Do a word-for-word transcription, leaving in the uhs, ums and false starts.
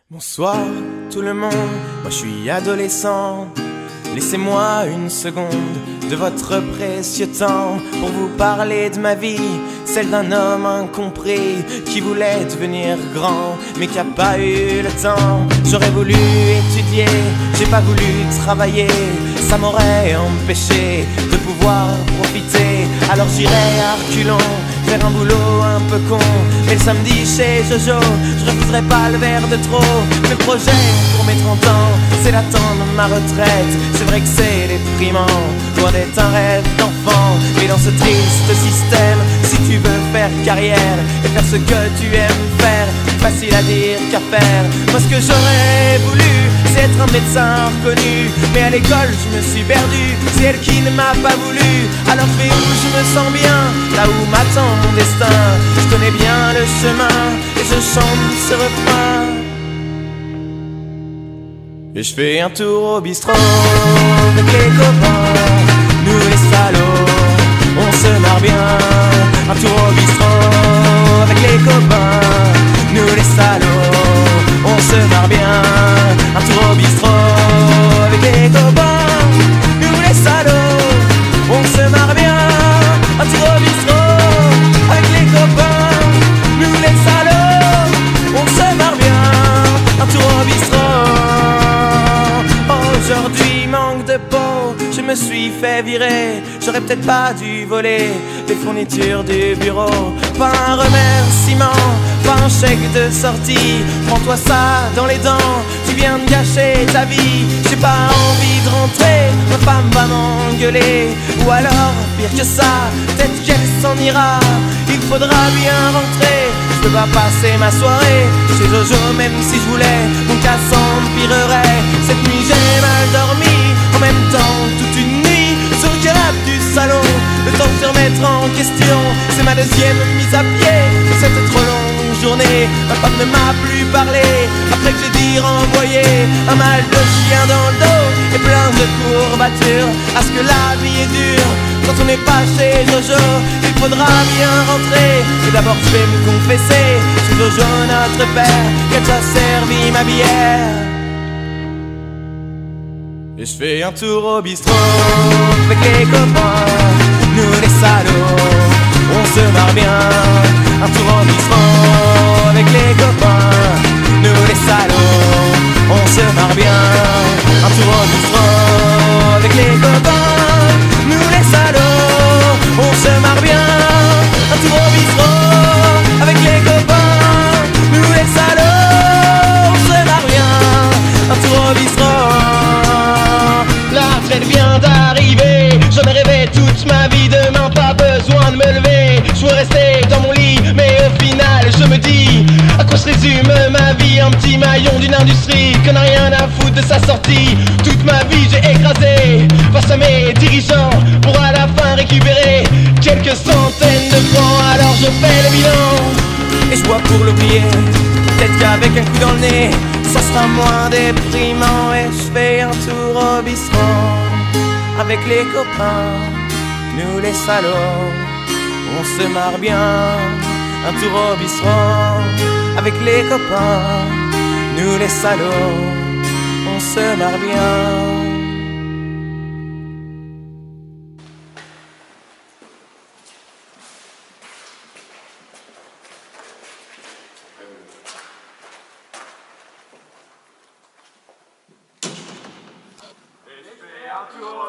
Bonsoir tout le monde, moi je suis adolescent. Laissez-moi une seconde de votre précieux temps pour vous parler de ma vie, celle d'un homme incompris qui voulait devenir grand mais qui a pas eu le temps. J'aurais voulu étudier, j'ai pas voulu travailler, ça m'aurait empêché de pouvoir profiter. Alors j'irai à reculons faire un boulot un peu con, mais le samedi chez Jojo je refuserai pas le verre de trop. Mes projets pour mes trente ans, c'est d'attendre ma retraite. C'est vrai que c'est déprimant, loin d'être un rêve d'enfant. Mais dans ce triste système, si tu veux faire carrière et faire ce que tu aimes faire, facile à dire qu'à faire. Moi ce que j'aurais voulu, c'est être un médecin reconnu, mais à l'école je me suis perdu, c'est elle qui ne m'a pas voulu. Alors je vais où je me sens bien, là où m'attend mon destin. Je connais bien le chemin et je chante ce refrain. Et je fais un tour au bistrot avec les copains, nous les salauds, on se marre bien. Un tour au bistrot avec les copains, nous les salauds, on se marre bien. Un tour au bistrot avec les copains, nous les salauds, on se marre bien. Un tour au bistrot avec les copains, nous les salauds, on se marre bien. Un tour au bistrot. Aujourd'hui manque de peau, je me suis fait virer. J'aurais peut-être pas dû voler les fournitures du bureau. Pas un remerciement, pas un chèque de sortie. Prends-toi ça dans les dents, tu viens de gâcher ta vie. J'ai pas envie de rentrer, ma femme va m'engueuler. Ou alors, pire que ça, peut-être qu'elle s'en ira. Il faudra bien rentrer, je peux pas passer ma soirée chez Jojo même si je voulais, mon cas s'empirerait. Cette nuit j'ai mal dormi, en même temps toute une nuit sur le canapé du salon. Le temps de se remettre en question, c'est ma deuxième mise à pied de cette trop longue journée. Ma femme ne m'a plus parlé, après que j'ai dit renvoyer. Un mal de chien dans le dos et plein de courbatures. À ce que la vie est dure quand on n'est pas chez Jojo, il faudra bien rentrer. Et d'abord je vais me confesser chez Jojo notre père, qui a déjà servi ma bière. Et je fais un tour au bistrot avec les copains, nous les salauds, on se marre bien. Un tour au bistrot avec les copains, nous les salauds, on se marre bien. Un tour au bistrot avec les copains, nous les salauds, on se marre bien. Un tour au bistrot avec les copains, nous les salauds, on se marre bien. Un tour au bistrot. La retraite vient d'arriver, j'en ai rêvé toute ma vie, demain pas besoin de me lever. Je veux rester dans mon lit, mais au final je me dis, à quoi se résume ma vie? Un petit maillon d'une industrie qu'on n'a rien à foutre de sa sortie. Toute ma vie j'ai écrasé face à mes dirigeants pour à la fin récupérer quelques centaines de francs. Alors je fais le bilan et je bois pour l'oublier. Peut-être qu'avec un coup dans le nez ça sera moins déprimant. Et je fais un tour au bistrot avec les copains, nous les salauds, on se marre bien. Un tour au bistrot avec les copains, nous les salauds, on se marre bien. Un tour